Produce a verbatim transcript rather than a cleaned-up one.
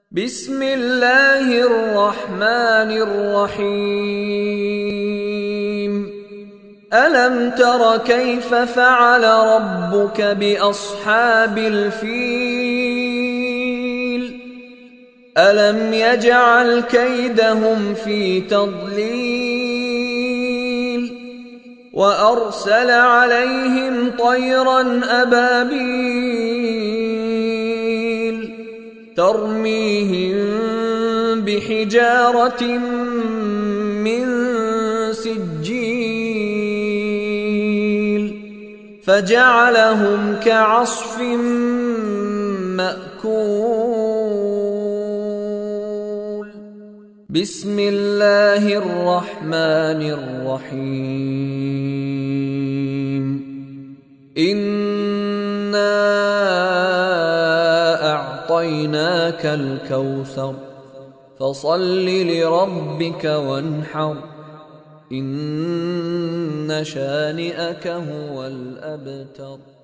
بسم الله الرحمن الرحيم ألم تر كيف فعل ربك بأصحاب الفيل ألم يجعل كيدهم في تضليل وأرسل عليهم طيرا أبابيل ترميهم بحجارة من سجيل فجعلهم كعصف مأكول. بسم الله الرحمن الرحيم إنا أعطيناك الكوثر فصل لربك وانحر إن شانئك هو الأبتر.